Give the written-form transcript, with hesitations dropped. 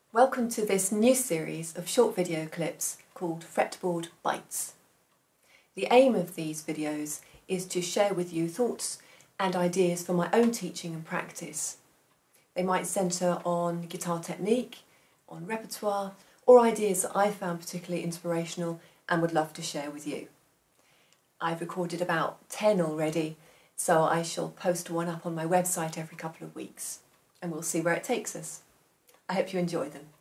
Welcome to this new series of short video clips called Fretboard Bites. The aim of these videos is to share with you thoughts and ideas for my own teaching and practice. They might centre on guitar technique, on repertoire, or ideas that I found particularly inspirational and would love to share with you. I've recorded about 10 already, so I shall post one up on my website every couple of weeks, and we'll see where it takes us. I hope you enjoy them.